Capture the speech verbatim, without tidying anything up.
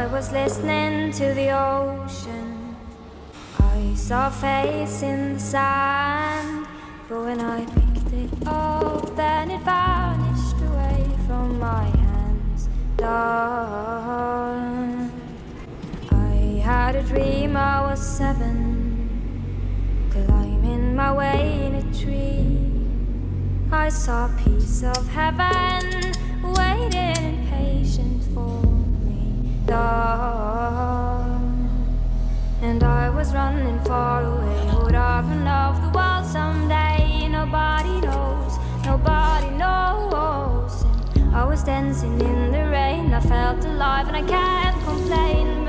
I was listening to the ocean. I saw a face in the sand, but when I picked it up, then it vanished away from my hands. Dark. I had a dream I was seven, climbing my way in a tree. I saw a piece of heaven waiting impatient for me. Dark. And I was running far away. Would I run off the wall someday? Nobody knows, nobody knows. And I was dancing in the rain. I felt alive and I can't complain.